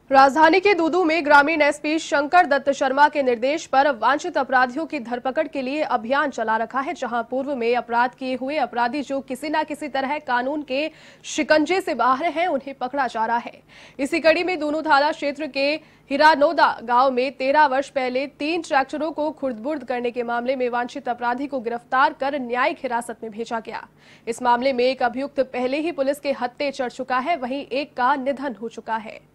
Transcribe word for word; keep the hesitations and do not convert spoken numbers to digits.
राजधानी के दूदू में ग्रामीण एसपी शंकर दत्त शर्मा के निर्देश पर वांछित अपराधियों की धरपकड़ के लिए अभियान चला रखा है, जहां पूर्व में अपराध किए हुए अपराधी जो किसी न किसी तरह कानून के शिकंजे से बाहर हैं, उन्हें पकड़ा जा रहा है। इसी कड़ी में दूनू थाना क्षेत्र के हिरानोदा गांव में तेरह वर्ष पहले तीन ट्रैक्टरों को खुर्द-बुर्द करने के मामले में वांछित अपराधी को गिरफ्तार कर न्यायिक हिरासत में भेजा गया। इस मामले में एक अभियुक्त पहले ही पुलिस के हत्थे चढ़ चुका है, वहीं एक का निधन हो चुका है।